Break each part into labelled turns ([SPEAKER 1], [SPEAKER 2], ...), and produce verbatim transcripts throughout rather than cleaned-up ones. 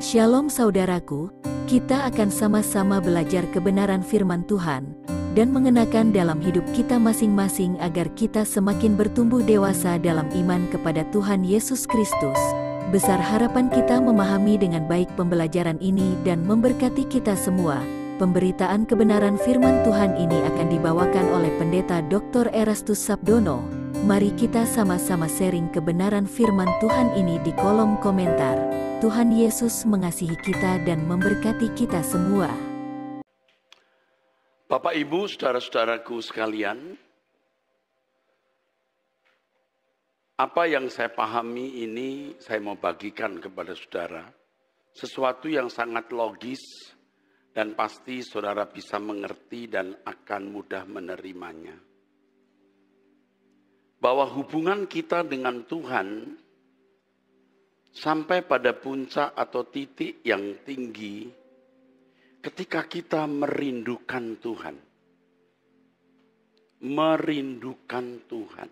[SPEAKER 1] Shalom saudaraku, kita akan sama-sama belajar kebenaran firman Tuhan dan mengenakan dalam hidup kita masing-masing agar kita semakin bertumbuh dewasa dalam iman kepada Tuhan Yesus Kristus. Besar harapan kita memahami dengan baik pembelajaran ini dan memberkati kita semua. Pemberitaan kebenaran firman Tuhan ini akan dibawakan oleh Pendeta doktor Erastus Sabdono. Mari kita sama-sama sharing kebenaran firman Tuhan ini di kolom komentar. Tuhan Yesus mengasihi kita dan memberkati kita semua.
[SPEAKER 2] Bapak, Ibu, saudara-saudaraku sekalian, apa yang saya pahami ini saya mau bagikan kepada saudara. Sesuatu yang sangat logis dan pasti saudara bisa mengerti dan akan mudah menerimanya. Bahwa hubungan kita dengan Tuhan sampai pada puncak atau titik yang tinggi ketika kita merindukan Tuhan. Merindukan Tuhan.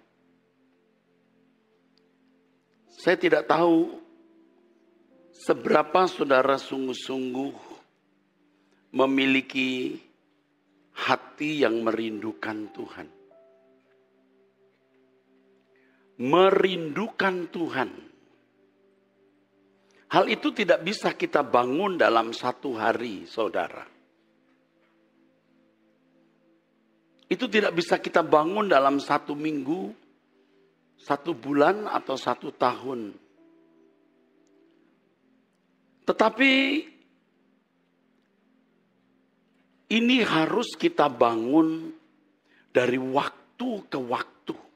[SPEAKER 2] Saya tidak tahu seberapa saudara sungguh-sungguh memiliki hati yang merindukan Tuhan. Merindukan Tuhan. Hal itu tidak bisa kita bangun dalam satu hari, saudara. Itu tidak bisa kita bangun dalam satu minggu, satu bulan, atau satu tahun. Tetapi ini harus kita bangun dari waktu ke waktu.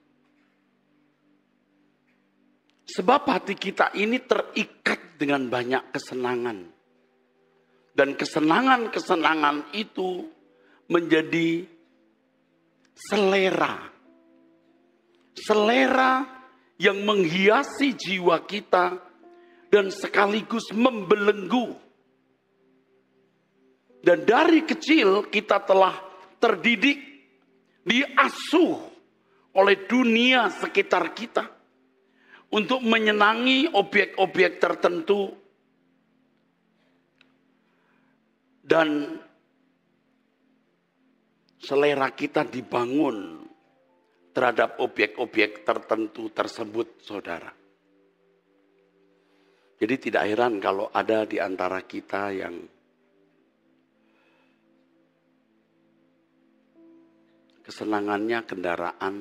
[SPEAKER 2] Sebab hati kita ini terikat dengan banyak kesenangan. Dan kesenangan-kesenangan itu menjadi selera. Selera yang menghiasi jiwa kita dan sekaligus membelenggu. Dan dari kecil kita telah terdidik, diasuh oleh dunia sekitar kita untuk menyenangi objek-objek tertentu dan selera kita dibangun terhadap objek-objek tertentu tersebut, saudara. Jadi tidak heran kalau ada di antara kita yang kesenangannya kendaraan,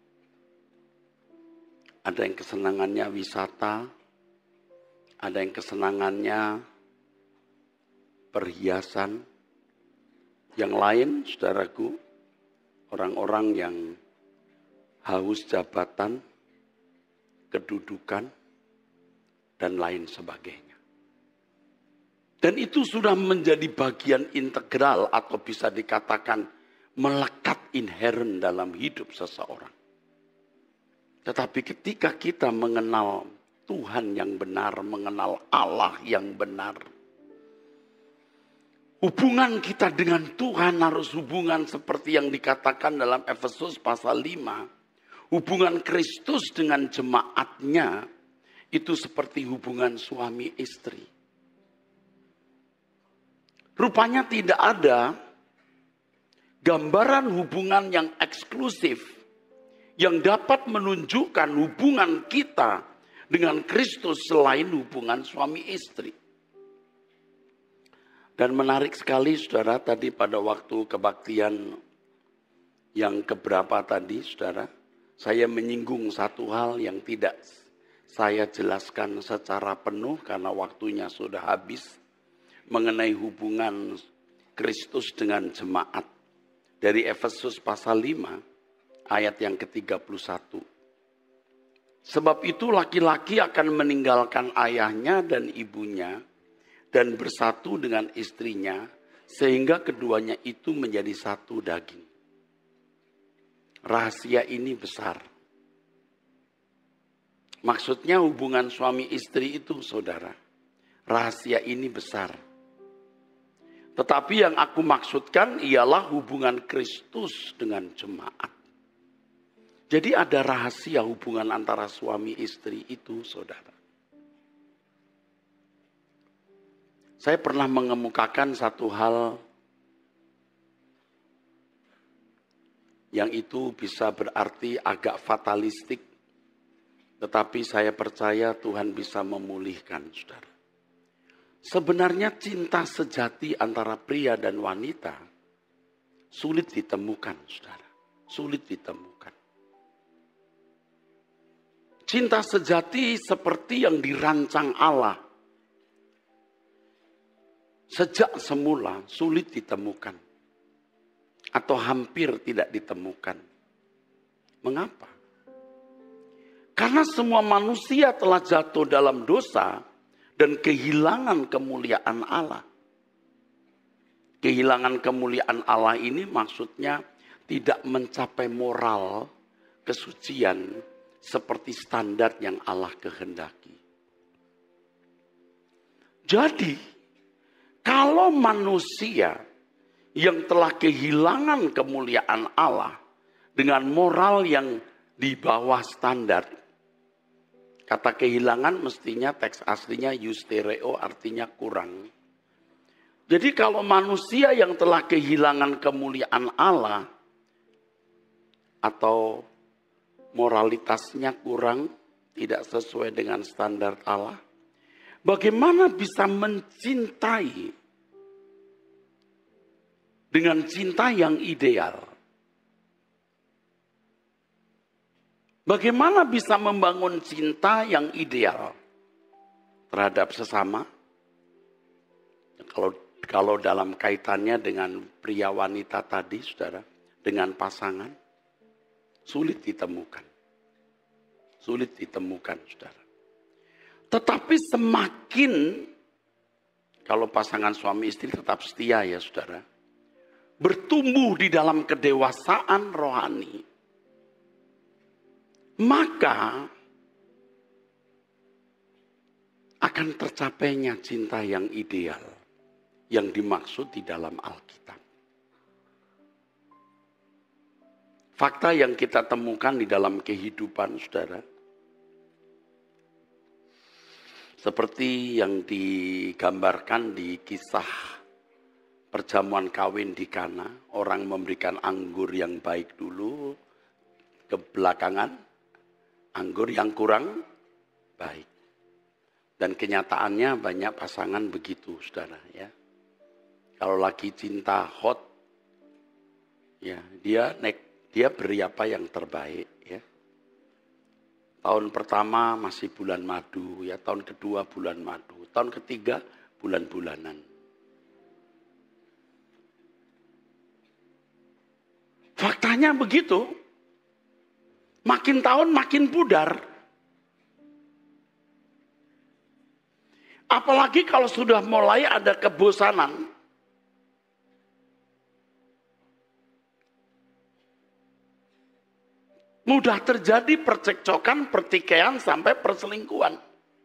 [SPEAKER 2] ada yang kesenangannya wisata, ada yang kesenangannya perhiasan. Yang lain, saudaraku, orang-orang yang haus jabatan, kedudukan, dan lain sebagainya. Dan itu sudah menjadi bagian integral atau bisa dikatakan melekat inherent dalam hidup seseorang. Tetapi ketika kita mengenal Tuhan yang benar, mengenal Allah yang benar, hubungan kita dengan Tuhan harus hubungan seperti yang dikatakan dalam Efesus pasal lima. Hubungan Kristus dengan jemaatnya itu seperti hubungan suami istri. Rupanya tidak ada gambaran hubungan yang eksklusif yang dapat menunjukkan hubungan kita dengan Kristus selain hubungan suami istri. Dan menarik sekali, saudara, tadi pada waktu kebaktian yang keberapa tadi, saudara, saya menyinggung satu hal yang tidak saya jelaskan secara penuh karena waktunya sudah habis, mengenai hubungan Kristus dengan jemaat. Dari Efesus pasal lima, ayat yang ke tiga puluh satu. Sebab itu laki-laki akan meninggalkan ayahnya dan ibunya dan bersatu dengan istrinya sehingga keduanya itu menjadi satu daging. Rahasia ini besar. Maksudnya hubungan suami istri itu, saudara. Rahasia ini besar. Tetapi yang aku maksudkan ialah hubungan Kristus dengan jemaat. Jadi ada rahasia hubungan antara suami istri itu, saudara. Saya pernah mengemukakan satu hal yang itu bisa berarti agak fatalistik, tetapi saya percaya Tuhan bisa memulihkan, saudara. Sebenarnya cinta sejati antara pria dan wanita sulit ditemukan, saudara. Sulit ditemukan. Cinta sejati seperti yang dirancang Allah sejak semula sulit ditemukan. Atau hampir tidak ditemukan. Mengapa? Karena semua manusia telah jatuh dalam dosa dan kehilangan kemuliaan Allah. Kehilangan kemuliaan Allah ini maksudnya tidak mencapai moral kesucian seperti standar yang Allah kehendaki. Jadi, kalau manusia yang telah kehilangan kemuliaan Allah dengan moral yang di bawah standar. Kata kehilangan mestinya teks aslinya eustereo, artinya kurang. Jadi kalau manusia yang telah kehilangan kemuliaan Allah atau moralitasnya kurang, tidak sesuai dengan standar Allah, bagaimana bisa mencintai dengan cinta yang ideal? Bagaimana bisa membangun cinta yang ideal terhadap sesama? Kalau kalau dalam kaitannya dengan pria wanita tadi, saudara, dengan pasangan, sulit ditemukan. Sulit ditemukan, saudara. Tetapi semakin, kalau pasangan suami istri tetap setia ya saudara, bertumbuh di dalam kedewasaan rohani, maka akan tercapainya cinta yang ideal yang dimaksud di dalam Alkitab. Fakta yang kita temukan di dalam kehidupan saudara, seperti yang digambarkan di kisah perjamuan kawin di Kana, orang memberikan anggur yang baik dulu, ke belakangan anggur yang kurang baik. Dan kenyataannya banyak pasangan begitu, saudara. Ya, kalau lagi cinta hot, ya dia nek dia beri apa yang terbaik. Ya, tahun pertama masih bulan madu, ya tahun kedua bulan madu, tahun ketiga bulan-bulanan. Faktanya begitu. Makin tahun makin pudar. Apalagi kalau sudah mulai ada kebosanan. Mudah terjadi percekcokan, pertikaian sampai perselingkuhan.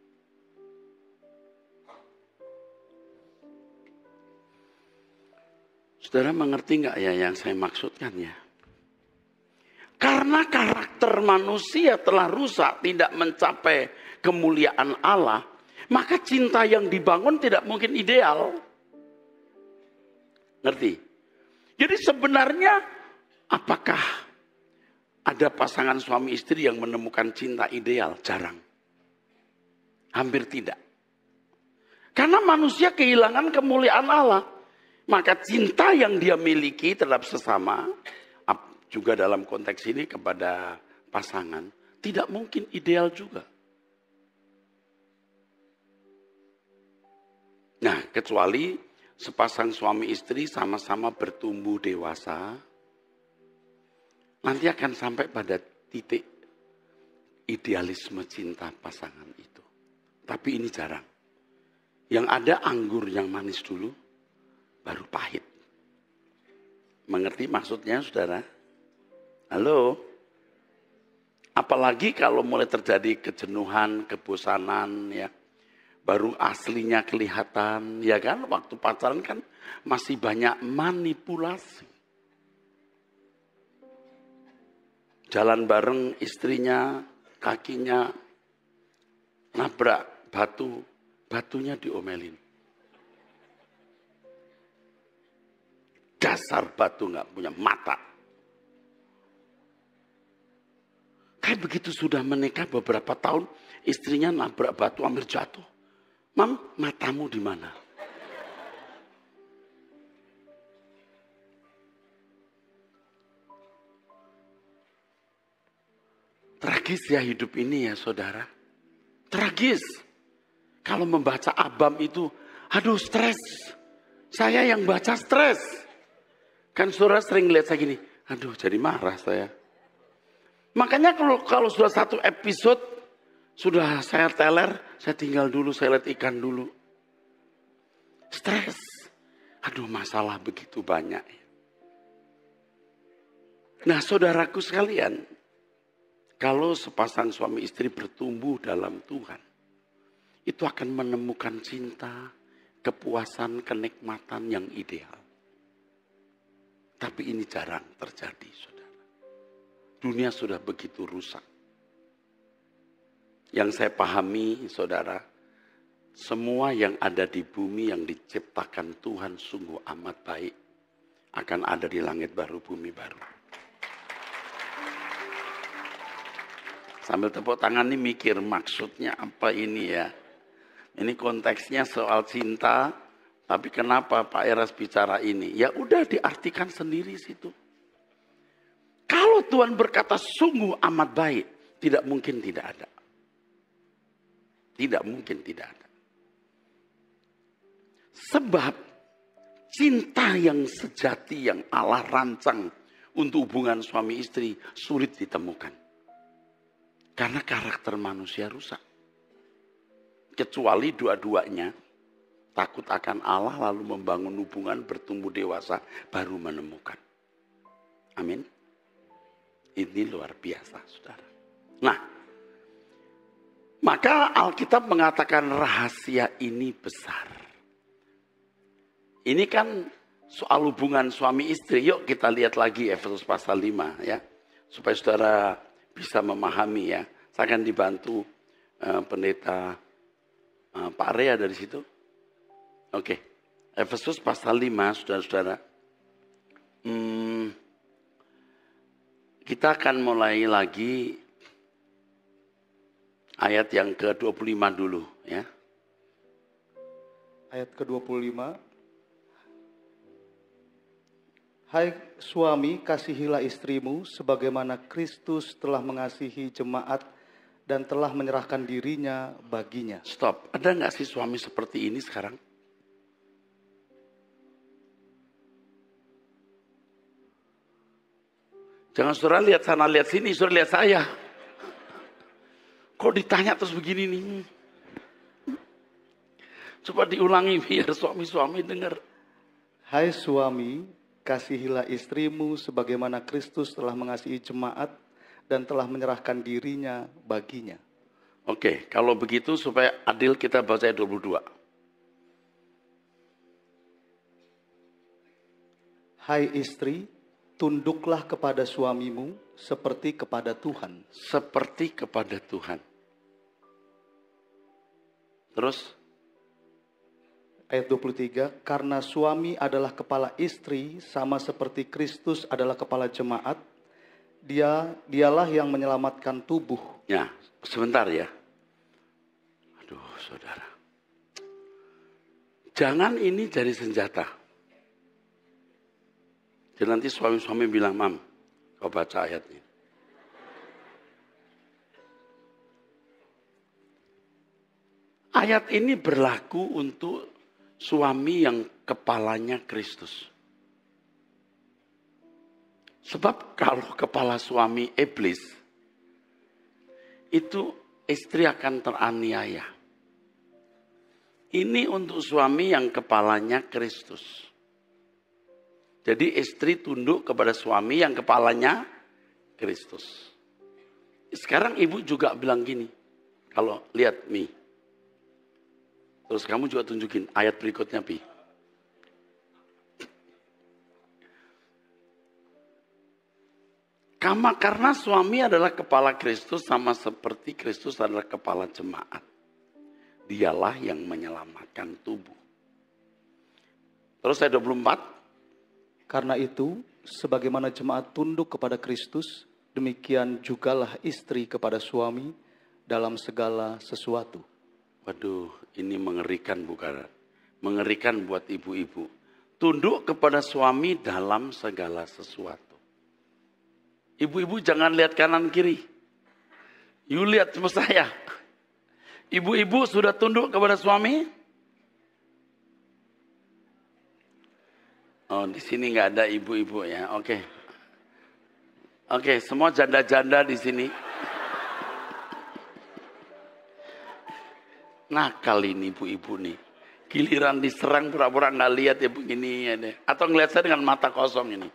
[SPEAKER 2] Saudara mengerti nggak ya yang saya maksudkan ya? Karena karakter manusia telah rusak, tidak mencapai kemuliaan Allah, maka cinta yang dibangun tidak mungkin ideal. Ngerti? Jadi sebenarnya apakah ada pasangan suami istri yang menemukan cinta ideal? Jarang. Hampir tidak. Karena manusia kehilangan kemuliaan Allah. Maka cinta yang dia miliki terhadap sesama, juga dalam konteks ini kepada pasangan, tidak mungkin ideal juga. Nah, kecuali sepasang suami istri sama-sama bertumbuh dewasa, nanti akan sampai pada titik idealisme cinta pasangan itu. Tapi ini jarang. Yang ada anggur yang manis dulu, baru pahit. Mengerti maksudnya, saudara? Halo? Apalagi kalau mulai terjadi kejenuhan, kebosanan, ya, baru aslinya kelihatan, ya kan? Waktu pacaran kan masih banyak manipulasi. Jalan bareng istrinya, kakinya nabrak batu, batunya diomelin. Dasar batu nggak punya mata. Kayak begitu sudah menikah beberapa tahun, istrinya nabrak batu hampir jatuh. Mam, matamu di mana? Tragis ya hidup ini ya saudara. Tragis. Kalau membaca Abam itu, aduh stres. Saya yang baca stres. Kan saudara sering lihat saya gini, aduh jadi marah saya. Makanya kalau, kalau sudah satu episode, sudah saya teler, saya tinggal dulu, saya lihat ikan dulu. Stres. Aduh masalah begitu banyak. Nah saudaraku sekalian, kalau sepasang suami istri bertumbuh dalam Tuhan, itu akan menemukan cinta, kepuasan, kenikmatan yang ideal. Tapi ini jarang terjadi, saudara. Dunia sudah begitu rusak. Yang saya pahami, saudara, semua yang ada di bumi yang diciptakan Tuhan sungguh amat baik, akan ada di langit baru, bumi baru. Sambil tepuk tangan ini mikir maksudnya apa ini ya. Ini konteksnya soal cinta, tapi kenapa Pak Eras bicara ini? Ya udah diartikan sendiri situ. Kalau Tuhan berkata sungguh amat baik, tidak mungkin tidak ada. Tidak mungkin tidak ada. Sebab cinta yang sejati yang Allah rancang untuk hubungan suami istri sulit ditemukan. Karena karakter manusia rusak. Kecuali dua-duanya takut akan Allah lalu membangun hubungan bertumbuh dewasa baru menemukan. Amin. Ini luar biasa, saudara. Nah, maka Alkitab mengatakan rahasia ini besar. Ini kan soal hubungan suami istri. Yuk kita lihat lagi Efesus pasal lima ya. Supaya saudara bisa memahami ya. Saya akan dibantu uh, pendeta uh, Pak Rea dari situ. Oke. Efesus pasal lima, saudara-saudara. Hmm, kita akan mulai lagi ayat yang ke dua puluh lima dulu ya.
[SPEAKER 3] Ayat ke dua puluh lima. Hai suami, kasihilah istrimu sebagaimana Kristus telah mengasihi jemaat dan telah menyerahkan dirinya baginya.
[SPEAKER 2] Stop. Ada nggak sih suami seperti ini sekarang? Jangan saudara lihat sana, lihat sini, saudara lihat saya. Kok ditanya terus begini nih? Coba diulangi biar suami-suami dengar.
[SPEAKER 3] Hai suami, kasihilah istrimu sebagaimana Kristus telah mengasihi jemaat dan telah menyerahkan dirinya baginya.
[SPEAKER 2] Oke, kalau begitu supaya adil kita baca ayat dua puluh dua.
[SPEAKER 3] Hai istri, tunduklah kepada suamimu seperti kepada Tuhan.
[SPEAKER 2] Seperti kepada Tuhan. Terus?
[SPEAKER 3] Ayat dua puluh tiga, karena suami adalah kepala istri sama seperti Kristus adalah kepala jemaat, dia dialah yang menyelamatkan tubuh.
[SPEAKER 2] Ya, sebentar ya. Aduh, saudara. Jangan ini jadi senjata. Jadi nanti suami-suami bilang, Mam, kau baca ayat ini. Ayat ini berlaku untuk suami yang kepalanya Kristus. Sebab kalau kepala suami iblis, itu istri akan teraniaya. Ini untuk suami yang kepalanya Kristus. Jadi istri tunduk kepada suami yang kepalanya Kristus. Sekarang ibu juga bilang gini. Kalau lihat Mi. Terus kamu juga tunjukin ayat berikutnya Pi. Kama, karena suami adalah kepala Kristus sama seperti Kristus adalah kepala jemaat. Dialah yang menyelamatkan tubuh. Terus ayat dua puluh empat.
[SPEAKER 3] Karena itu, sebagaimana jemaat tunduk kepada Kristus, demikian jugalah istri kepada suami dalam segala sesuatu.
[SPEAKER 2] Waduh, ini mengerikan bukan? Mengerikan buat ibu-ibu. Tunduk kepada suami dalam segala sesuatu. Ibu-ibu jangan lihat kanan kiri. You lihat sama saya. Ibu-ibu sudah tunduk kepada suami? Oh, di sini nggak ada ibu-ibu ya. Oke. Oke, semua janda-janda di sini. Nakal ini ibu-ibu nih. Giliran diserang pura-pura nggak lihat ya begini ya deh. Atau ngeliat saya dengan mata kosong ini.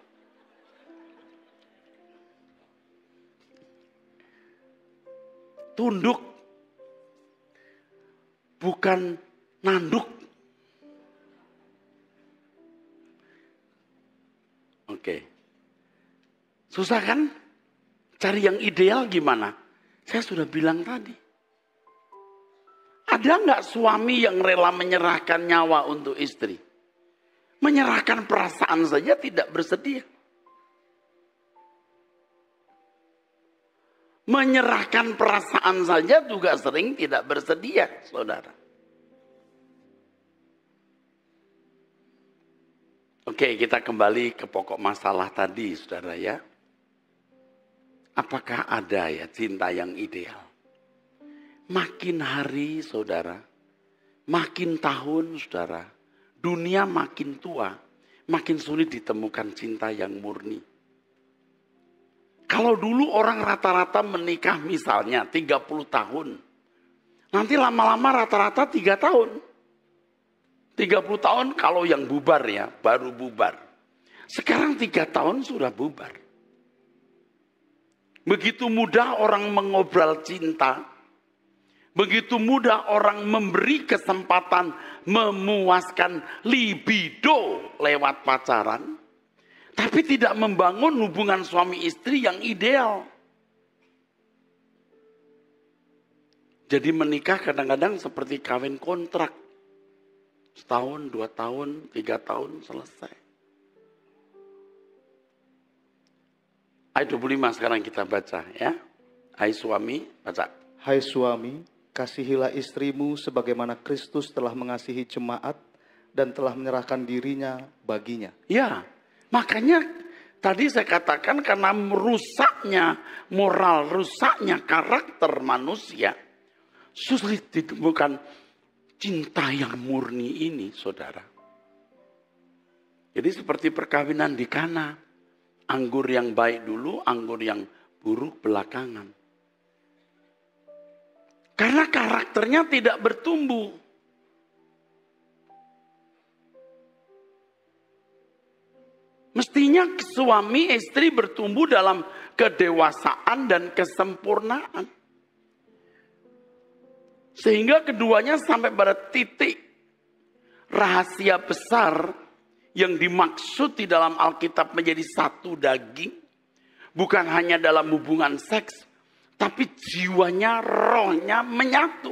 [SPEAKER 2] Tunduk. Bukan nanduk. Oke. Susah kan? Cari yang ideal gimana? Saya sudah bilang tadi. Ada nggak suami yang rela menyerahkan nyawa untuk istri? Menyerahkan perasaan saja tidak bersedia. Menyerahkan perasaan saja juga sering tidak bersedia, saudara. Oke, kita kembali ke pokok masalah tadi, saudara ya. Apakah ada ya cinta yang ideal? Makin hari, saudara, makin tahun, saudara, dunia makin tua, makin sulit ditemukan cinta yang murni. Kalau dulu orang rata-rata menikah misalnya tiga puluh tahun, nanti lama-lama rata-rata tiga tahun. tiga puluh tahun kalau yang bubar ya, baru bubar. Sekarang tiga tahun sudah bubar. Begitu mudah orang mengobrol cinta. Begitu mudah orang memberi kesempatan memuaskan libido lewat pacaran. Tapi tidak membangun hubungan suami istri yang ideal. Jadi menikah kadang-kadang seperti kawin kontrak. Setahun, dua tahun, tiga tahun selesai. Ayat dua puluh lima sekarang kita baca ya. Hai suami, baca.
[SPEAKER 3] Hai suami, kasihilah istrimu sebagaimana Kristus telah mengasihi jemaat dan telah menyerahkan dirinya baginya.
[SPEAKER 2] Ya, makanya tadi saya katakan karena rusaknya moral, rusaknya karakter manusia, sulit ditemukan cinta yang murni ini, saudara. Jadi seperti perkawinan di Kana, anggur yang baik dulu, anggur yang buruk belakangan. Karena karakternya tidak bertumbuh. Mestinya suami istri bertumbuh dalam kedewasaan dan kesempurnaan. Sehingga keduanya sampai pada titik rahasia besar yang dimaksud di dalam Alkitab menjadi satu daging. Bukan hanya dalam hubungan seks, tapi jiwanya, rohnya menyatu.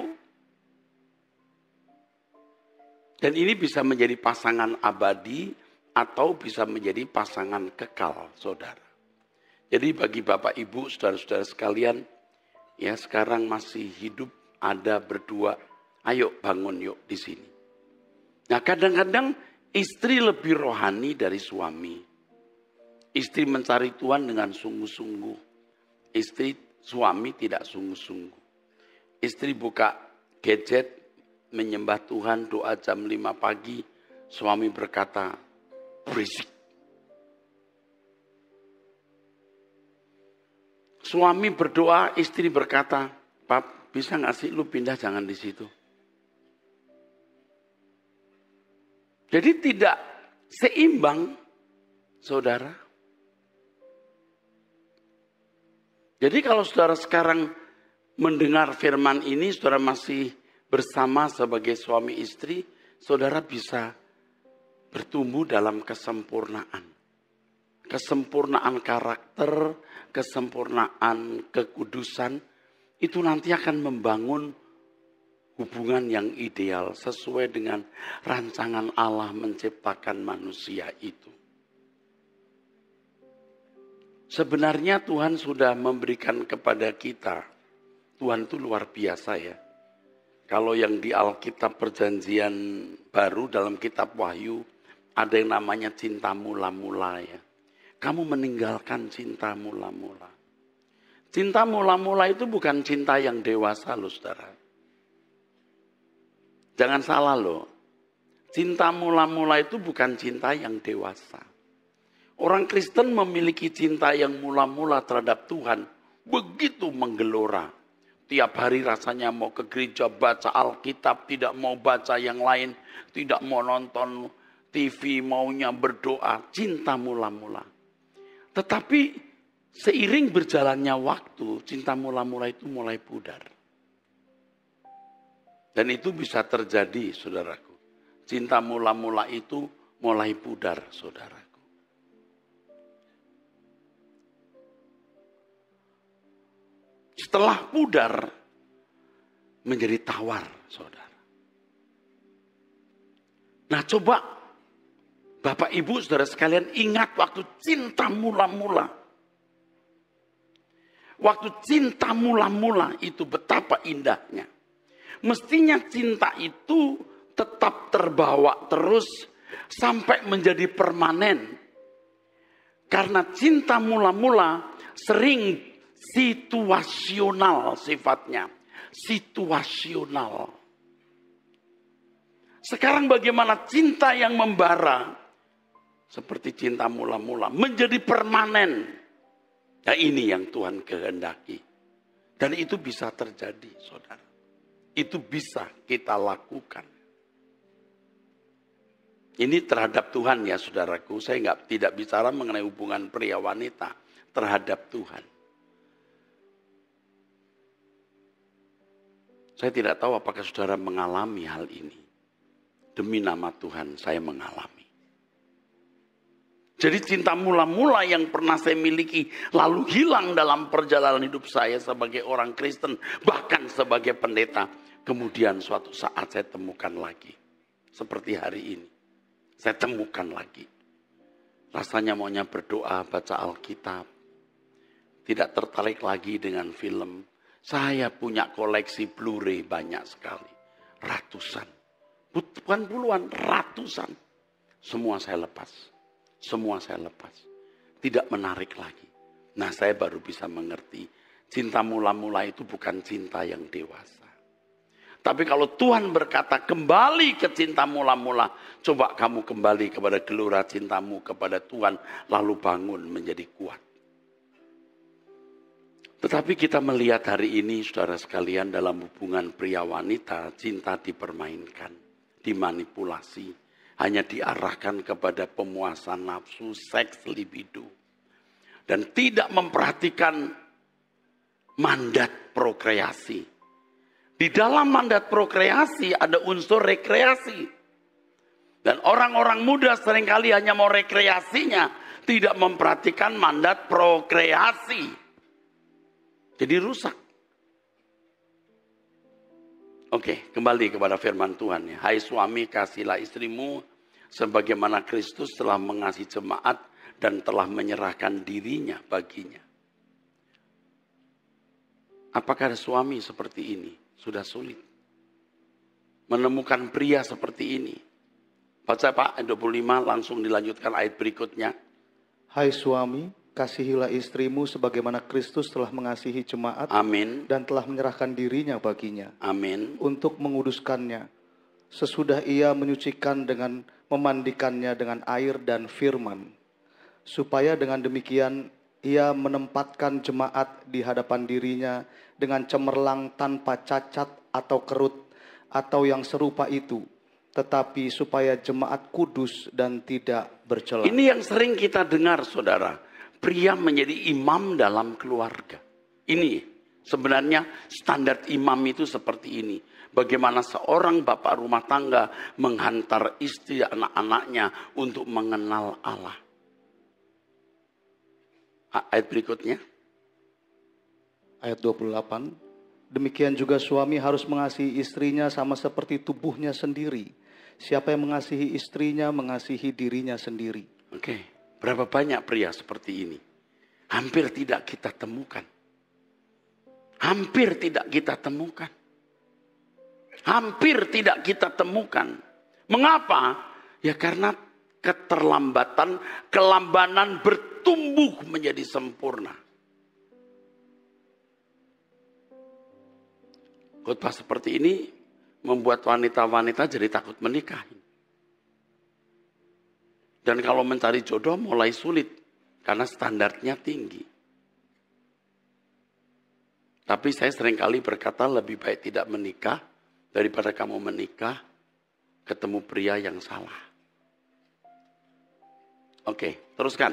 [SPEAKER 2] Dan ini bisa menjadi pasangan abadi atau bisa menjadi pasangan kekal, saudara. Jadi bagi Bapak Ibu, saudara-saudara sekalian, ya sekarang masih hidup ada berdua, ayo bangun yuk di sini. Nah kadang-kadang istri lebih rohani dari suami. Istri mencari Tuhan dengan sungguh-sungguh. Istri Suami tidak sungguh-sungguh. Istri buka gadget, menyembah Tuhan, doa jam lima pagi. Suami berkata, berisik. Suami berdoa, istri berkata, Pap, bisa gak sih lu pindah jangan di situ. Jadi tidak seimbang, saudara. Jadi kalau saudara sekarang mendengar firman ini, saudara masih bersama sebagai suami istri, saudara bisa bertumbuh dalam kesempurnaan. Kesempurnaan karakter, kesempurnaan kekudusan, itu nanti akan membangun hubungan yang ideal sesuai dengan rancangan Allah menciptakan manusia itu. Sebenarnya Tuhan sudah memberikan kepada kita. Tuhan itu luar biasa ya. Kalau yang di Alkitab Perjanjian Baru dalam kitab Wahyu, ada yang namanya cinta mula-mula ya. Kamu meninggalkan cinta mula-mula. Cinta mula-mula itu bukan cinta yang dewasa loh saudara. Jangan salah loh. Cinta mula-mula itu bukan cinta yang dewasa. Orang Kristen memiliki cinta yang mula-mula terhadap Tuhan. Begitu menggelora. Tiap hari rasanya mau ke gereja, baca Alkitab, tidak mau baca yang lain. Tidak mau nonton T V, maunya berdoa. Cinta mula-mula. Tetapi seiring berjalannya waktu, cinta mula-mula itu mulai pudar. Dan itu bisa terjadi, saudaraku. Cinta mula-mula itu mulai pudar, saudaraku. Setelah pudar, menjadi tawar, saudara. Nah coba, Bapak Ibu saudara sekalian ingat waktu cinta mula-mula. Waktu cinta mula-mula itu betapa indahnya. Mestinya cinta itu tetap terbawa terus sampai menjadi permanen. Karena cinta mula-mula sering situasional sifatnya. Situasional. Sekarang bagaimana cinta yang membara seperti cinta mula-mula menjadi permanen. Nah ini yang Tuhan kehendaki. Dan itu bisa terjadi, saudara. Itu bisa kita lakukan. Ini terhadap Tuhan ya, saudaraku. Saya enggak, tidak bicara mengenai hubungan pria wanita. Terhadap Tuhan. Saya tidak tahu apakah saudara mengalami hal ini. Demi nama Tuhan, saya mengalami. Jadi cinta mula-mula yang pernah saya miliki lalu hilang dalam perjalanan hidup saya sebagai orang Kristen, bahkan sebagai pendeta. Kemudian suatu saat saya temukan lagi. Seperti hari ini. Saya temukan lagi. Rasanya maunya berdoa, baca Alkitab. Tidak tertarik lagi dengan film. Saya punya koleksi Blu-ray banyak sekali. Ratusan. Bukan puluhan, ratusan. Semua saya lepas. Semua saya lepas. Tidak menarik lagi. Nah saya baru bisa mengerti. Cinta mula-mula itu bukan cinta yang dewasa. Tapi kalau Tuhan berkata kembali ke cinta mula-mula. Coba kamu kembali kepada gelora cintamu kepada Tuhan. Lalu bangun menjadi kuat. Tetapi kita melihat hari ini saudara sekalian dalam hubungan pria wanita. Cinta dipermainkan. Dimanipulasi. Hanya diarahkan kepada pemuasan nafsu, seks, libido. Dan tidak memperhatikan mandat prokreasi. Di dalam mandat prokreasi ada unsur rekreasi. Dan orang-orang muda seringkali hanya mau rekreasinya. Tidak memperhatikan mandat prokreasi. Jadi rusak. Oke, kembali kepada firman Tuhan ya. Hai suami, kasihlah istrimu sebagaimana Kristus telah mengasihi jemaat dan telah menyerahkan dirinya baginya. Apakah ada suami seperti ini? Sudah sulit. Menemukan pria seperti ini. Baca Pak, ayat dua puluh lima langsung dilanjutkan ayat berikutnya.
[SPEAKER 3] Hai suami, kasihilah istrimu sebagaimana Kristus telah mengasihi jemaat.
[SPEAKER 2] Amin.
[SPEAKER 3] Dan telah menyerahkan dirinya baginya.
[SPEAKER 2] Amin.
[SPEAKER 3] Untuk menguduskannya. Sesudah ia menyucikan dengan memandikannya dengan air dan firman. Supaya dengan demikian ia menempatkan jemaat di hadapan dirinya dengan cemerlang tanpa cacat atau kerut atau yang serupa itu. Tetapi supaya jemaat kudus dan tidak bercela.
[SPEAKER 2] Ini yang sering kita dengar saudara. Pria menjadi imam dalam keluarga. Ini sebenarnya standar imam itu seperti ini. Bagaimana seorang bapak rumah tangga menghantar istri anak-anaknya untuk mengenal Allah. Ayat berikutnya.
[SPEAKER 3] Ayat dua puluh delapan. Demikian juga suami harus mengasihi istrinya sama seperti tubuhnya sendiri. Siapa yang mengasihi istrinya mengasihi dirinya sendiri.
[SPEAKER 2] Oke. Berapa banyak pria seperti ini? hampir tidak kita temukan. Hampir tidak kita temukan. Hampir tidak kita temukan. Mengapa? Ya karena keterlambatan, kelambanan bertumbuh menjadi sempurna. Khotbah seperti ini membuat wanita-wanita jadi takut menikah. Dan kalau mencari jodoh mulai sulit karena standarnya tinggi. Tapi saya seringkali berkata lebih baik tidak menikah daripada kamu menikah ketemu pria yang salah. Oke, teruskan.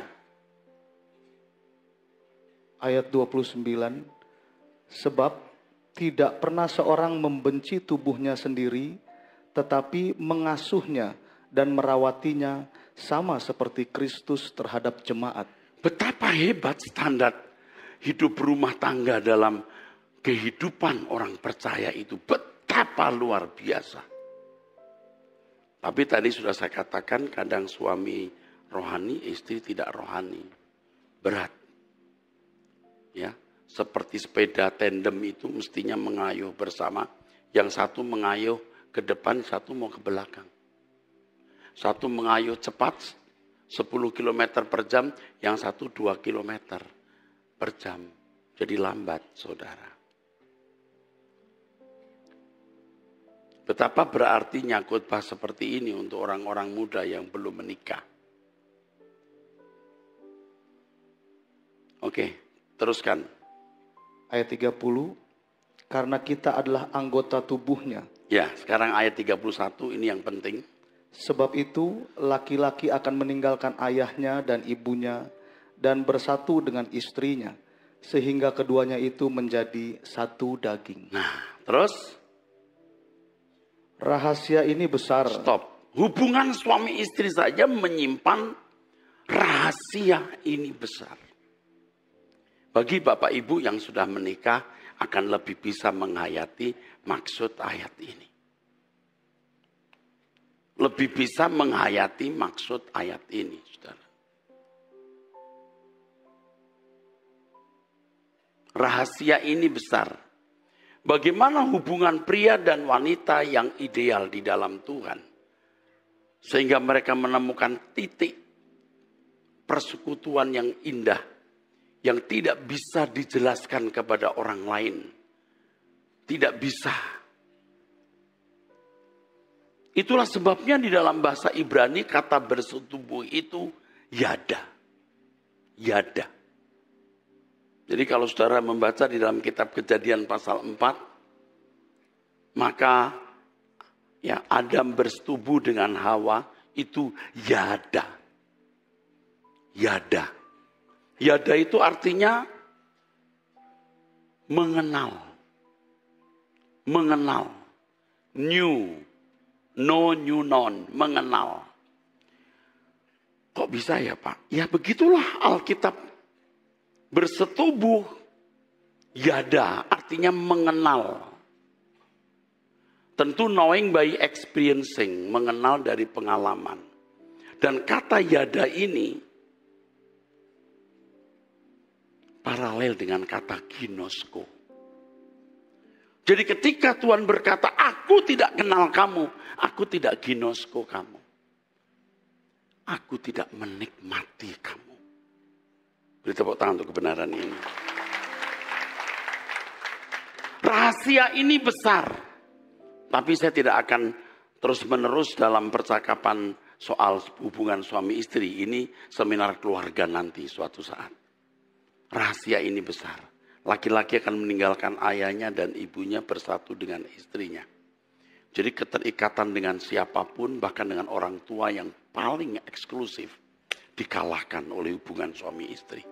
[SPEAKER 3] Ayat dua puluh sembilan, sebab tidak pernah seorang membenci tubuhnya sendiri, tetapi mengasuhnya dan merawatinya sama seperti Kristus terhadap jemaat.
[SPEAKER 2] Betapa hebat standar hidup rumah tangga dalam kehidupan orang percaya itu. Betapa luar biasa. Tapi tadi sudah saya katakan kadang suami rohani, istri tidak rohani. Berat. Ya. Seperti sepeda tandem itu mestinya mengayuh bersama. Yang satu mengayuh ke depan, satu mau ke belakang. Satu mengayuh cepat sepuluh kilometer per jam, yang satu dua kilometer per jam. Jadi lambat, saudara. Betapa berartinya khotbah seperti ini untuk orang-orang muda yang belum menikah. Oke, teruskan.
[SPEAKER 3] Ayat tiga puluh, karena kita adalah anggota tubuhnya.
[SPEAKER 2] Ya, sekarang ayat tiga puluh satu ini yang penting.
[SPEAKER 3] Sebab itu laki-laki akan meninggalkan ayahnya dan ibunya dan bersatu dengan istrinya, sehingga keduanya itu menjadi satu daging.
[SPEAKER 2] Nah, terus?
[SPEAKER 3] Rahasia ini besar.
[SPEAKER 2] Stop. Hubungan suami istri saja menyimpan rahasia ini besar. Bagi Bapak Ibu yang sudah menikah akan lebih bisa menghayati maksud ayat ini. Lebih bisa menghayati maksud ayat ini, saudara. Rahasia ini besar. Bagaimana hubungan pria dan wanita yang ideal di dalam Tuhan. Sehingga mereka menemukan titik persekutuan yang indah. Yang tidak bisa dijelaskan kepada orang lain. Tidak bisa. Itulah sebabnya di dalam bahasa Ibrani kata bersetubuh itu yada. Yada. Jadi kalau saudara membaca di dalam kitab Kejadian pasal empat. Maka ya Adam bersetubuh dengan Hawa itu yada. Yada. Yada itu artinya mengenal. Mengenal. New. No new non. Mengenal. Kok bisa ya Pak? Ya begitulah Alkitab. Bersetubuh. Yada artinya mengenal. Tentu knowing by experiencing. Mengenal dari pengalaman. Dan kata yada ini paralel dengan kata ginosko. Jadi ketika Tuhan berkata, aku tidak kenal kamu, aku tidak ginosko kamu. Aku tidak menikmati kamu. Beri tepuk tangan untuk kebenaran ini. Rahasia ini besar. Tapi saya tidak akan terus menerus dalam percakapan soal hubungan suami istri. Ini seminar keluarga nanti suatu saat. Rahasia ini besar. Laki-laki akan meninggalkan ayahnya dan ibunya bersatu dengan istrinya. Jadi keterikatan dengan siapapun, bahkan dengan orang tua yang paling eksklusif, dikalahkan oleh hubungan suami istri.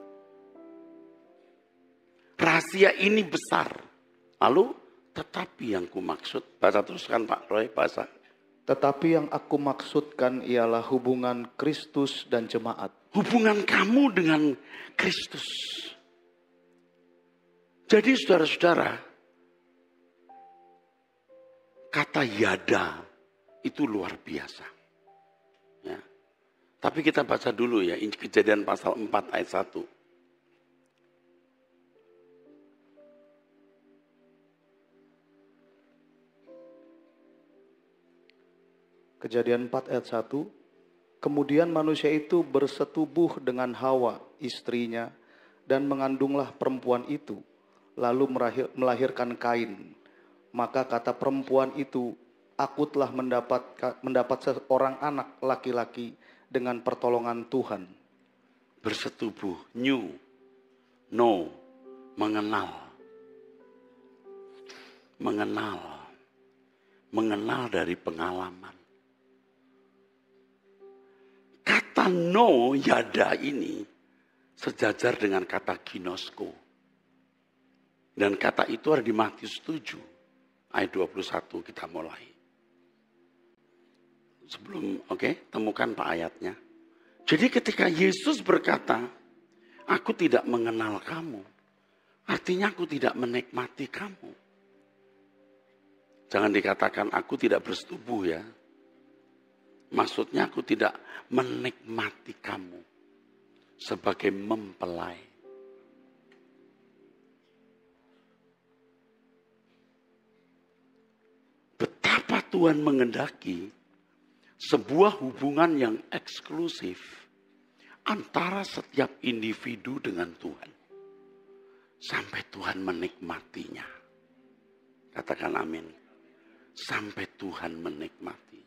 [SPEAKER 2] Rahasia ini besar. Lalu, tetapi yang kumaksud, baca teruskan Pak Roy, bahasa.
[SPEAKER 3] Tetapi yang aku maksudkan ialah hubungan Kristus dan jemaat.
[SPEAKER 2] Hubungan kamu dengan Kristus. Jadi saudara-saudara, kata yada itu luar biasa. Ya. Tapi kita baca dulu ya, Kejadian pasal empat ayat satu.
[SPEAKER 3] Kejadian empat ayat satu. Kemudian manusia itu bersetubuh dengan Hawa, istrinya, dan mengandunglah perempuan itu, lalu melahirkan Kain. Maka kata perempuan itu, aku telah mendapat, mendapat seorang anak laki-laki dengan pertolongan Tuhan.
[SPEAKER 2] Bersetubuh, new, no, mengenal. Mengenal. Mengenal dari pengalaman. Kata no yada ini sejajar dengan kata ginosko. Dan kata itu ada di Matius tujuh ayat dua puluh satu kita mulai. Sebelum, oke, okay, temukan Pak ayatnya. Jadi ketika Yesus berkata, aku tidak mengenal kamu. Artinya aku tidak menikmati kamu. Jangan dikatakan aku tidak bersetubuh ya. Maksudnya aku tidak menikmati kamu sebagai mempelai. Betapa Tuhan mengendaki sebuah hubungan yang eksklusif antara setiap individu dengan Tuhan. Sampai Tuhan menikmatinya. Katakan amin. Sampai Tuhan menikmatinya.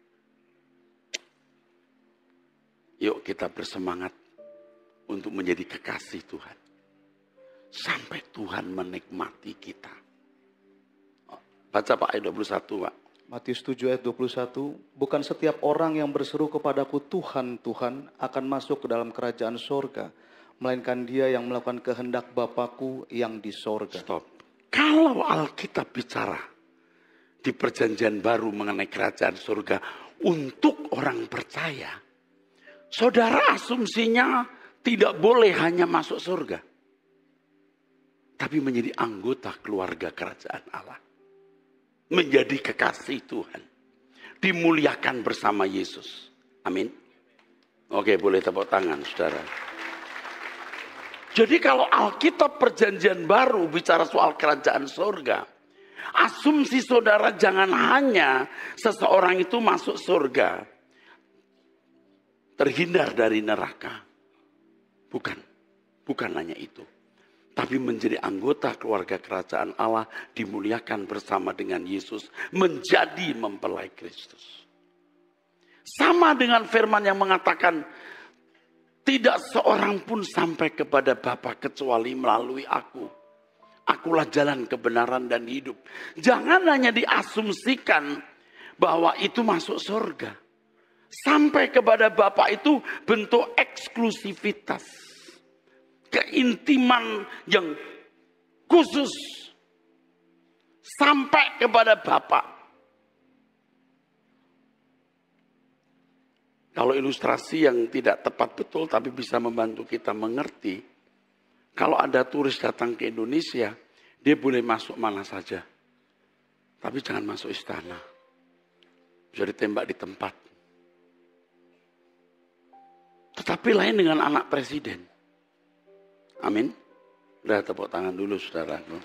[SPEAKER 2] Yuk kita bersemangat untuk menjadi kekasih Tuhan. Sampai Tuhan menikmati kita. Baca Pak ayat dua puluh satu Pak.
[SPEAKER 3] Matius tujuh ayat dua puluh satu. Bukan setiap orang yang berseru kepadaku Tuhan, Tuhan akan masuk ke dalam kerajaan sorga. Melainkan dia yang melakukan kehendak Bapakku yang di sorga.
[SPEAKER 2] Stop. Kalau Alkitab bicara di perjanjian baru mengenai kerajaan sorga untuk orang percaya, saudara asumsinya tidak boleh hanya masuk surga, tapi menjadi anggota keluarga kerajaan Allah. Menjadi kekasih Tuhan. Dimuliakan bersama Yesus. Amin. Oke, boleh tepuk tangan saudara. Jadi kalau Alkitab perjanjian baru bicara soal kerajaan surga, asumsi saudara jangan hanya seseorang itu masuk surga terhindar dari neraka. Bukan, bukan hanya itu. Tapi menjadi anggota keluarga kerajaan Allah, dimuliakan bersama dengan Yesus, menjadi mempelai Kristus. Sama dengan firman yang mengatakan, tidak seorang pun sampai kepada Bapa kecuali melalui aku. Akulah jalan kebenaran dan hidup. Jangan hanya diasumsikan bahwa itu masuk surga. Sampai kepada Bapa itu bentuk eksklusivitas. Keintiman yang khusus. Sampai kepada Bapa. Kalau ilustrasi yang tidak tepat betul tapi bisa membantu kita mengerti. Kalau ada turis datang ke Indonesia, dia boleh masuk mana saja. Tapi jangan masuk istana. Bisa ditembak di tempat. Tetapi lain dengan anak presiden. Amin. Udah tepuk tangan dulu saudaraku.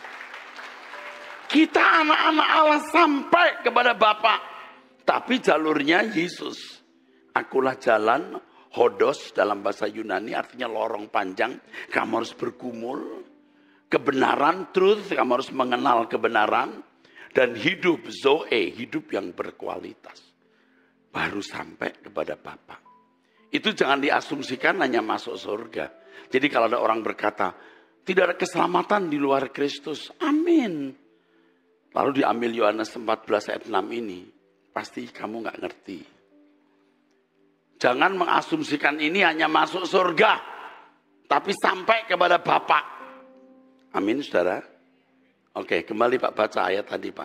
[SPEAKER 2] Kita anak-anak Allah sampai kepada Bapa. Tapi jalurnya Yesus. Akulah jalan, hodos dalam bahasa Yunani artinya lorong panjang. Kamu harus bergumul. Kebenaran, truth, kamu harus mengenal kebenaran. Dan hidup, zoe, hidup yang berkualitas. Baru sampai kepada Bapa. Itu jangan diasumsikan hanya masuk surga. Jadi kalau ada orang berkata, tidak ada keselamatan di luar Kristus. Amin. Lalu diambil Yohanes empat belas ayat enam ini. Pasti kamu gak ngerti. Jangan mengasumsikan ini hanya masuk surga. Tapi sampai kepada Bapa. Amin saudara. Oke kembali Pak baca ayat tadi Pak.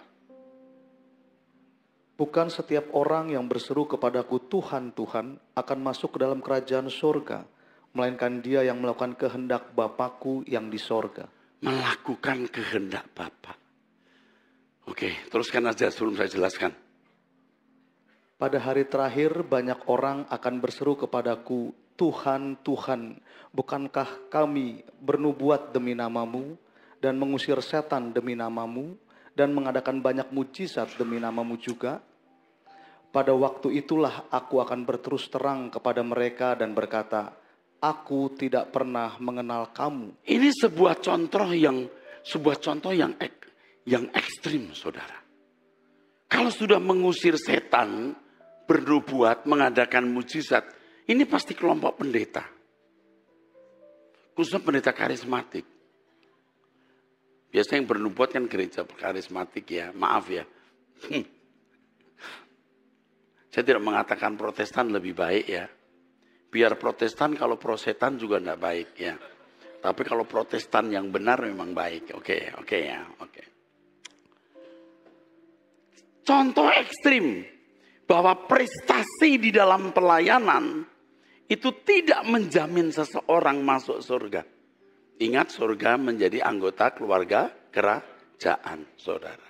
[SPEAKER 3] Bukan setiap orang yang berseru kepadaku Tuhan, Tuhan akan masuk ke dalam kerajaan surga. Melainkan dia yang melakukan kehendak Bapakku yang di sorga.
[SPEAKER 2] Melakukan kehendak Bapa. Oke teruskan aja sebelum saya jelaskan.
[SPEAKER 3] Pada hari terakhir banyak orang akan berseru kepadaku, Tuhan, Tuhan, bukankah kami bernubuat demi namamu dan mengusir setan demi namamu dan mengadakan banyak mujizat demi namamu juga? pada waktu itulah aku akan berterus terang kepada mereka dan berkata, aku tidak pernah mengenal kamu.
[SPEAKER 2] Ini sebuah contoh yang sebuah contoh yang ek, yang ekstrim, saudara. Kalau sudah mengusir setan, bernubuat, mengadakan mujizat, ini pasti kelompok pendeta. Khususnya pendeta karismatik. Biasanya yang bernubuat kan gereja karismatik ya, maaf ya. Saya tidak mengatakan Protestan lebih baik ya. Biar Protestan kalau prosetan juga tidak baik ya. Tapi kalau Protestan yang benar memang baik. Oke, oke ya, oke. Contoh ekstrim bahwa prestasi di dalam pelayanan itu tidak menjamin seseorang masuk surga. Ingat, surga menjadi anggota keluarga kerajaan, saudara.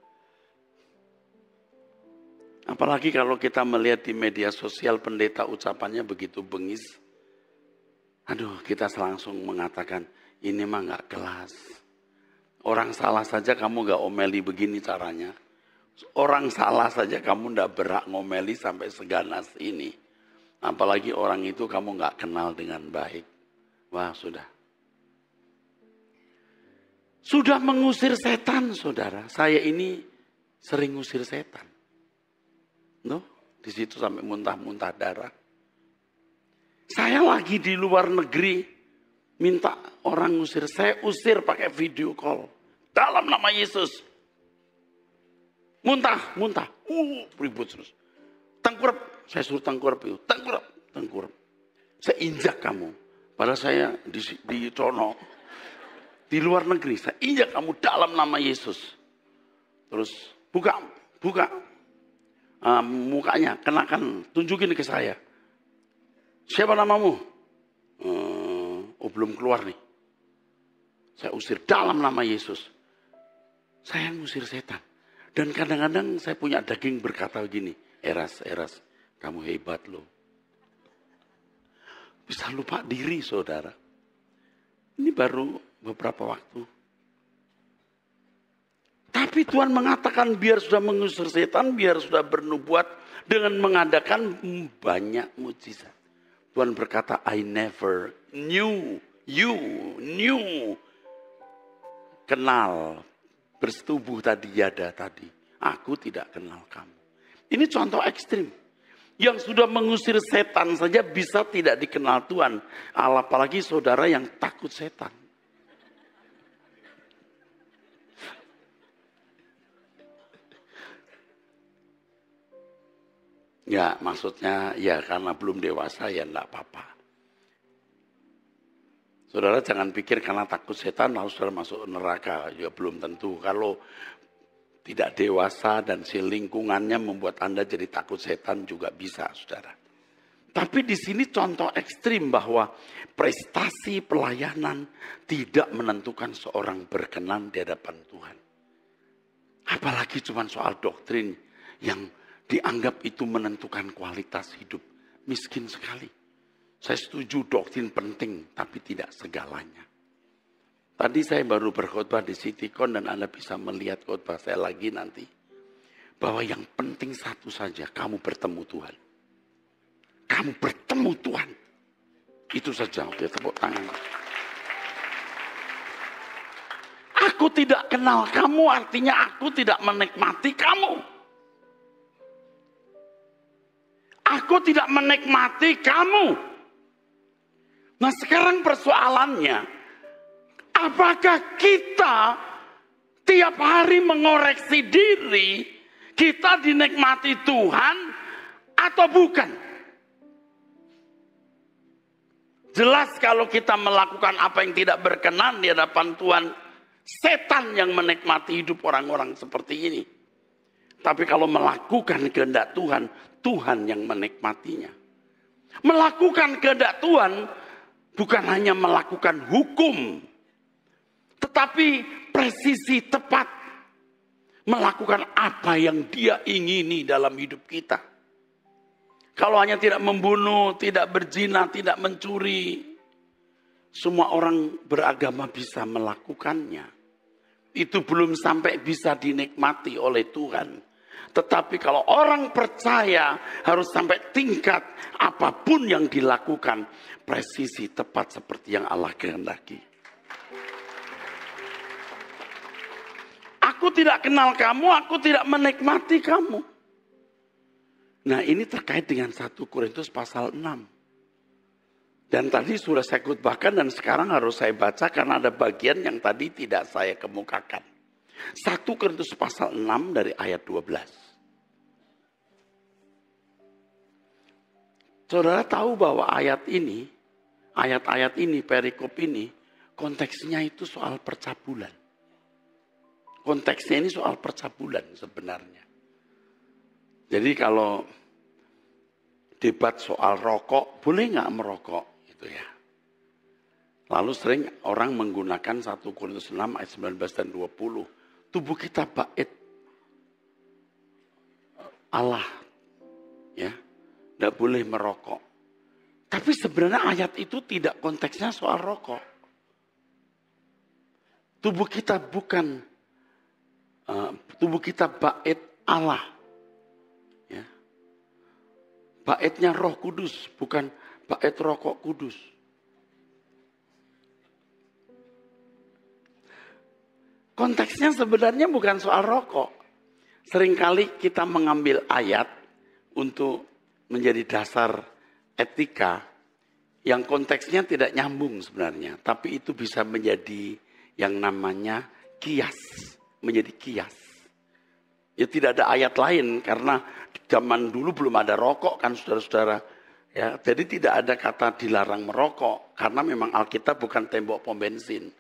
[SPEAKER 2] Apalagi kalau kita melihat di media sosial pendeta ucapannya begitu bengis. Aduh, kita langsung mengatakan, ini mah gak kelas. Orang salah saja kamu gak omeli begini caranya. Orang salah saja kamu gak berak ngomeli sampai seganas ini. Apalagi orang itu kamu gak kenal dengan baik. Wah, sudah. Sudah mengusir setan, saudara. Saya ini sering ngusir setan. No, di situ sampai muntah-muntah darah. Saya lagi di luar negeri, minta orang ngusir. Saya usir pakai video call. Dalam nama Yesus. Muntah, muntah. Uh, ribut terus. Tengkurap. Saya suruh tengkurap itu. Tengkurap, tengkurap. Saya injak kamu. Padahal saya di, di Tono. Di luar negeri. Saya injak kamu dalam nama Yesus. Terus buka, buka. Uh, mukanya, kenakan, tunjukin ke saya. Siapa namamu? Uh, oh belum keluar nih. Saya usir dalam nama Yesus. Saya ngusir setan. Dan kadang-kadang saya punya daging berkata begini. Eras, Eras, kamu hebat loh. Bisa lupa diri, saudara. Ini baru beberapa waktu. Tapi Tuhan mengatakan biar sudah mengusir setan, biar sudah bernubuat dengan mengadakan banyak mujizat. Tuhan berkata, I never knew you, knew. Kenal, bersetubuh tadi, yada tadi. Aku tidak kenal kamu. Ini contoh ekstrim. Yang sudah mengusir setan saja bisa tidak dikenal Tuhan. Apalagi saudara yang takut setan. Ya maksudnya ya karena belum dewasa ya enggak apa-apa. Saudara jangan pikir karena takut setan lalu saudara masuk neraka. Ya belum tentu. Kalau tidak dewasa dan si lingkungannya membuat Anda jadi takut setan juga bisa, saudara. Tapi di sini contoh ekstrim bahwa prestasi pelayanan tidak menentukan seorang berkenan di hadapan Tuhan. Apalagi cuma soal doktrin yang dianggap itu menentukan kualitas hidup. Miskin sekali. Saya setuju doktrin penting, tapi tidak segalanya. Tadi saya baru berkhotbah di Citycon dan Anda bisa melihat khotbah saya lagi nanti. Bahwa yang penting satu saja, kamu bertemu Tuhan. Kamu bertemu Tuhan. Itu saja, oke tepuk tangan. Aku tidak kenal kamu, artinya aku tidak menikmati kamu. Aku tidak menikmati kamu. Nah sekarang persoalannya, apakah kita tiap hari mengoreksi diri, kita dinikmati Tuhan atau bukan? Jelas kalau kita melakukan apa yang tidak berkenan di hadapan Tuhan, setan yang menikmati hidup orang-orang seperti ini. Tapi kalau melakukan kehendak Tuhan, Tuhan yang menikmatinya. Melakukan kehendak Tuhan bukan hanya melakukan hukum, tetapi presisi tepat. Melakukan apa yang Dia ingini dalam hidup kita. Kalau hanya tidak membunuh, tidak berzina, tidak mencuri, semua orang beragama bisa melakukannya. Itu belum sampai bisa dinikmati oleh Tuhan. Tetapi kalau orang percaya harus sampai tingkat apapun yang dilakukan presisi tepat seperti yang Allah kehendaki. Aku tidak kenal kamu, aku tidak menikmati kamu. Nah, ini terkait dengan satu Korintus pasal enam. Dan tadi sudah saya khotbahkan dan sekarang harus saya baca karena ada bagian yang tadi tidak saya kemukakan. satu Korintus pasal enam dari ayat dua belas. Saudara tahu bahwa ayat ini, ayat-ayat ini, perikop ini, konteksnya itu soal percabulan. Konteksnya ini soal percabulan sebenarnya. Jadi kalau debat soal rokok, boleh nggak merokok? Gitu ya. Lalu sering orang menggunakan satu Korintus enam ayat sembilan belas dan dua puluh. Tubuh kita bait Allah. Ya. Tidak boleh merokok. Tapi sebenarnya ayat itu tidak konteksnya soal rokok. Tubuh kita bukan, uh, tubuh kita bait Allah. Ya. Baitnya Roh Kudus, bukan bait rokok kudus. Konteksnya sebenarnya bukan soal rokok. Seringkali kita mengambil ayat untuk menjadi dasar etika yang konteksnya tidak nyambung sebenarnya. Tapi itu bisa menjadi yang namanya kias. Menjadi kias. Ya tidak ada ayat lain karena zaman dulu belum ada rokok kan saudara-saudara. Ya, jadi tidak ada kata dilarang merokok. Karena memang Alkitab bukan tembok pom bensin.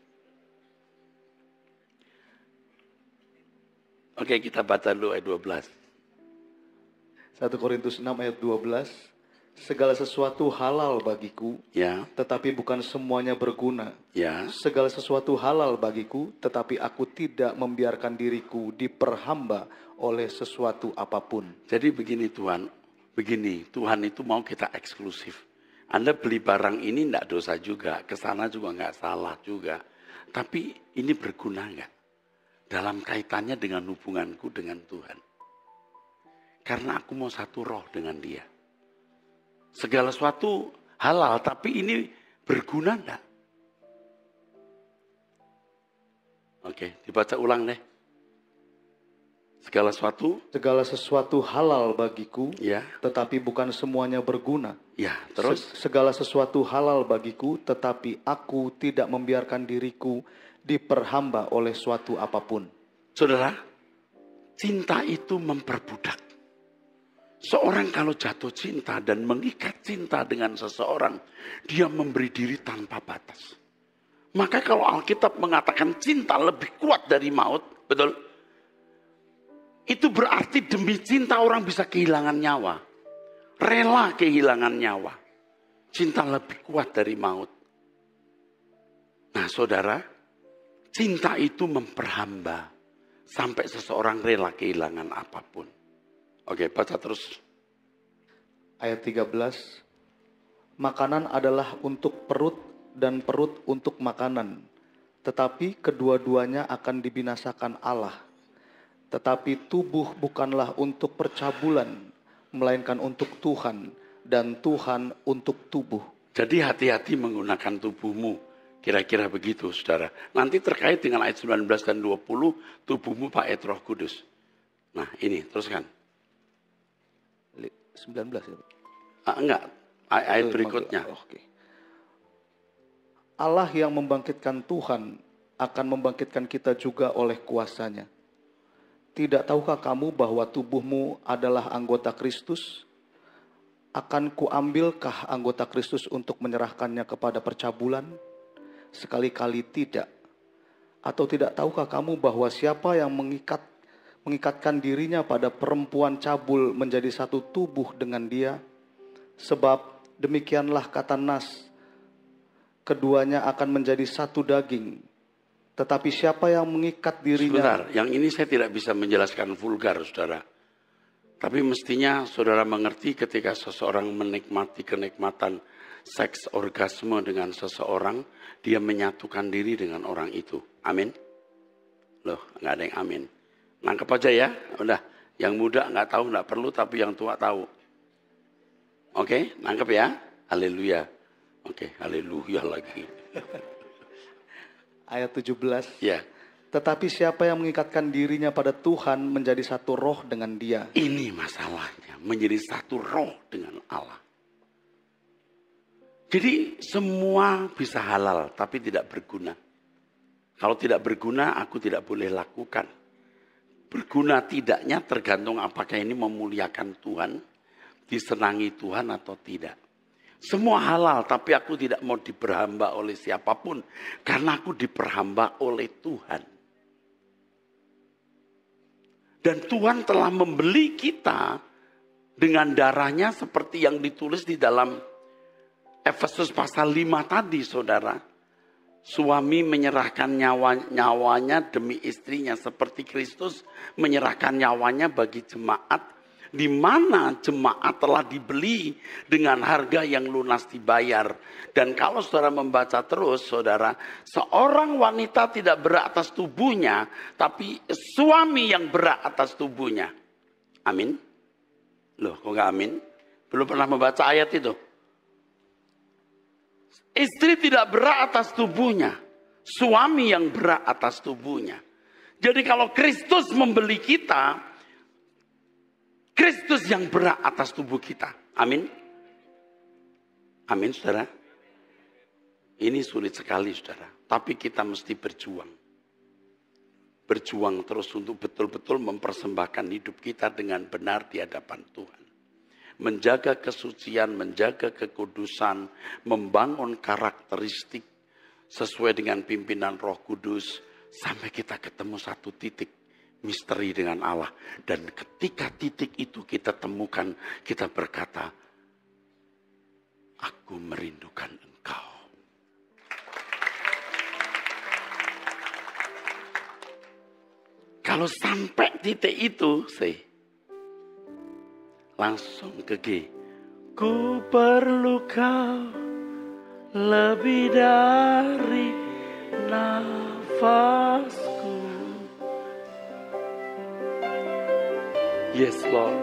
[SPEAKER 2] Oke, kita baca dulu ayat dua belas.
[SPEAKER 3] satu Korintus enam ayat dua belas. Segala sesuatu halal bagiku,
[SPEAKER 2] Ya.
[SPEAKER 3] tetapi bukan semuanya berguna.
[SPEAKER 2] Ya.
[SPEAKER 3] Segala sesuatu halal bagiku, tetapi aku tidak membiarkan diriku diperhamba oleh sesuatu apapun.
[SPEAKER 2] Jadi begini Tuhan, begini Tuhan itu mau kita eksklusif. Anda beli barang ini tidak dosa juga, kesana juga nggak salah juga. Tapi ini berguna nggak? Dalam kaitannya dengan hubunganku dengan Tuhan. Karena aku mau satu roh dengan dia. Segala sesuatu halal, tapi ini berguna enggak? Oke, dibaca ulang deh. Segala sesuatu.
[SPEAKER 3] Segala sesuatu halal bagiku,
[SPEAKER 2] Ya.
[SPEAKER 3] tetapi bukan semuanya berguna.
[SPEAKER 2] Ya, terus.
[SPEAKER 3] Se- segala sesuatu halal bagiku, tetapi aku tidak membiarkan diriku diperhamba oleh suatu apapun.
[SPEAKER 2] Saudara, cinta itu memperbudak. Seorang kalau jatuh cinta dan mengikat cinta dengan seseorang, dia memberi diri tanpa batas. Maka kalau Alkitab mengatakan cinta lebih kuat dari maut, betul? Itu berarti demi cinta orang bisa kehilangan nyawa. Rela kehilangan nyawa. Cinta lebih kuat dari maut. Nah saudara, cinta itu memperhamba sampai seseorang rela kehilangan apapun. Oke, baca terus.
[SPEAKER 3] Ayat tiga belas. Makanan adalah untuk perut dan perut untuk makanan. Tetapi kedua-duanya akan dibinasakan Allah. Tetapi tubuh bukanlah untuk percabulan, melainkan untuk Tuhan. Dan Tuhan untuk tubuh.
[SPEAKER 2] Jadi hati-hati menggunakan tubuhmu. Kira-kira begitu, saudara. Nanti terkait dengan ayat sembilan belas dan dua puluh, tubuhmu bait Roh Kudus. Nah, ini, teruskan.
[SPEAKER 3] sembilan belas ya?
[SPEAKER 2] Ah, enggak, Ay- ayat berikutnya.
[SPEAKER 3] Oke. Allah yang membangkitkan Tuhan akan membangkitkan kita juga oleh kuasanya. Tidak tahukah kamu bahwa tubuhmu adalah anggota Kristus? Akan kuambilkah anggota Kristus untuk menyerahkannya kepada percabulan? Sekali-kali tidak. Atau tidak tahukah kamu bahwa siapa yang mengikat mengikatkan dirinya pada perempuan cabul menjadi satu tubuh dengan dia? Sebab demikianlah kata Nas, keduanya akan menjadi satu daging. Tetapi siapa yang mengikat dirinya...
[SPEAKER 2] Sebentar, yang ini saya tidak bisa menjelaskan vulgar, saudara. Tapi mestinya saudara mengerti ketika seseorang menikmati kenikmatan seks orgasme dengan seseorang, dia menyatukan diri dengan orang itu. Amin? Loh, nggak ada yang amin. Nangkep aja ya, udah. Yang muda nggak tahu, nggak perlu, tapi yang tua tahu. Oke, nangkep ya? Haleluya. Oke, haleluya lagi.
[SPEAKER 3] Ayat tujuh belas.
[SPEAKER 2] Ya.
[SPEAKER 3] Tetapi siapa yang mengikatkan dirinya pada Tuhan menjadi satu roh dengan Dia.
[SPEAKER 2] Ini masalahnya, menjadi satu roh dengan Allah. Jadi semua bisa halal, tapi tidak berguna. Kalau tidak berguna, aku tidak boleh lakukan. Berguna tidaknya tergantung apakah ini memuliakan Tuhan, disenangi Tuhan atau tidak. Semua halal, tapi aku tidak mau diperhamba oleh siapapun. Karena aku diperhamba oleh Tuhan. Dan Tuhan telah membeli kita dengan darahnya seperti yang ditulis di dalam Efesus pasal lima tadi, saudara. Suami menyerahkan nyawa, nyawanya demi istrinya seperti Kristus menyerahkan nyawanya bagi jemaat. Di mana jemaat telah dibeli dengan harga yang lunas dibayar. Dan kalau saudara membaca terus, saudara, seorang wanita tidak berat atas tubuhnya, tapi suami yang berat atas tubuhnya. Amin. Loh, kok gak amin? Belum pernah membaca ayat itu. Istri tidak berat atas tubuhnya, suami yang berat atas tubuhnya. Jadi kalau Kristus membeli kita, Kristus yang berat atas tubuh kita. Amin. Amin, saudara. Ini sulit sekali, saudara. Tapi kita mesti berjuang. Berjuang terus untuk betul-betul mempersembahkan hidup kita dengan benar di hadapan Tuhan. Menjaga kesucian, menjaga kekudusan, membangun karakteristik sesuai dengan pimpinan Roh Kudus. Sampai kita ketemu satu titik. Misteri dengan Allah. Dan ketika titik itu kita temukan, kita berkata, aku merindukan engkau. Kalau sampai titik itu, say, langsung ke G. Ku perlu kau lebih dari nafasku. Yes, Lord.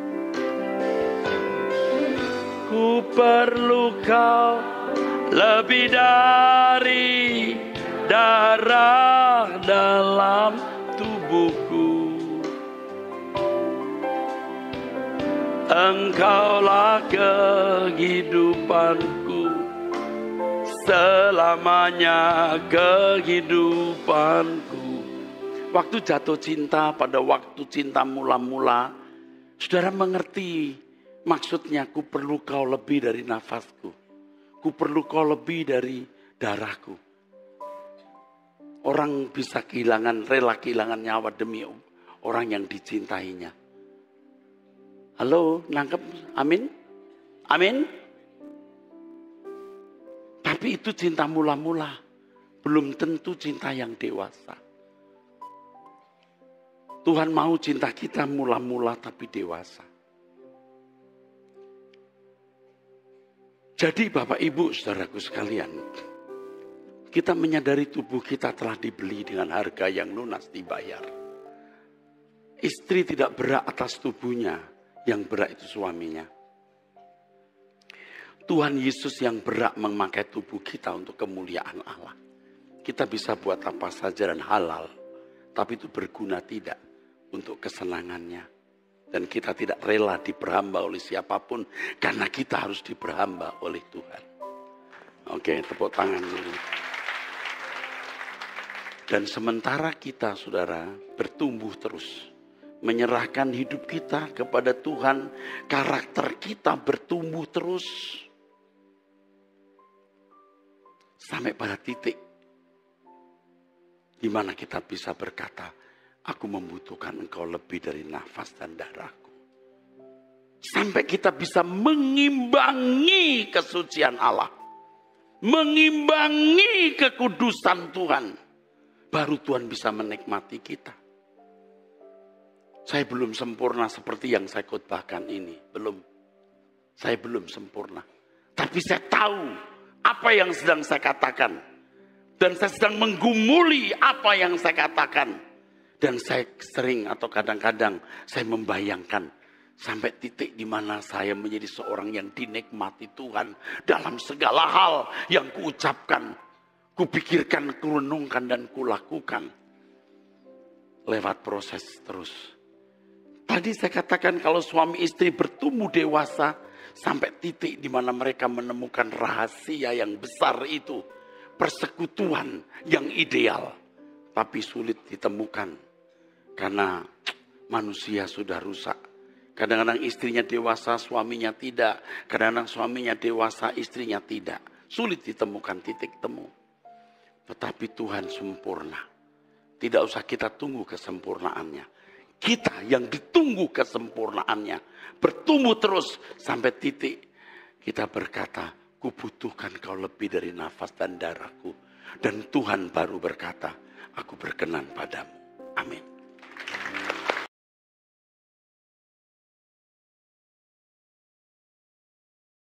[SPEAKER 2] Ku perlu kau lebih dari darah dalam tubuhku. Engkaulah kehidupanku, selamanya kehidupanku. Waktu jatuh cinta, pada waktu cinta mula-mula, saudara mengerti maksudnya, ku perlu kau lebih dari nafasku. Ku perlu kau lebih dari darahku. Orang bisa kehilangan, rela kehilangan nyawa demi orang yang dicintainya. Halo, nangkep? Amin? Amin? Tapi itu cinta mula-mula. Belum tentu cinta yang dewasa. Tuhan mau cinta kita mula-mula tapi dewasa. Jadi Bapak Ibu saudaraku sekalian, kita menyadari tubuh kita telah dibeli dengan harga yang lunas dibayar. Istri tidak berat atas tubuhnya, yang berat itu suaminya. Tuhan Yesus yang berat memakai tubuh kita untuk kemuliaan Allah. Kita bisa buat apa saja dan halal, tapi itu berguna tidak untuk kesenangannya. Dan kita tidak rela diperhamba oleh siapapun, karena kita harus diperhamba oleh Tuhan. Oke, tepuk tangan dulu. Dan sementara kita, saudara, bertumbuh terus, menyerahkan hidup kita kepada Tuhan, karakter kita bertumbuh terus, sampai pada titik di mana kita bisa berkata, aku membutuhkan engkau lebih dari nafas dan darahku. Sampai kita bisa mengimbangi kesucian Allah. Mengimbangi kekudusan Tuhan. Baru Tuhan bisa menikmati kita. Saya belum sempurna seperti yang saya khotbahkan ini. Belum. Saya belum sempurna. Tapi saya tahu apa yang sedang saya katakan. Dan saya sedang menggumuli apa yang saya katakan. Dan saya sering atau kadang-kadang saya membayangkan sampai titik di mana saya menjadi seorang yang dinikmati Tuhan dalam segala hal yang kuucapkan, kupikirkan, kurenungkan dan kulakukan lewat proses terus. Tadi saya katakan kalau suami istri bertumbuh dewasa sampai titik di mana mereka menemukan rahasia yang besar itu, persekutuan yang ideal, tapi sulit ditemukan. Karena manusia sudah rusak. Kadang-kadang istrinya dewasa, suaminya tidak. Kadang-kadang suaminya dewasa, istrinya tidak. Sulit ditemukan titik temu. Tetapi Tuhan sempurna. Tidak usah kita tunggu kesempurnaannya. Kita yang ditunggu kesempurnaannya. Bertumbuh terus sampai titik kita berkata, kubutuhkan kau lebih dari nafas dan darahku. Dan Tuhan baru berkata, aku berkenan padamu. Amin.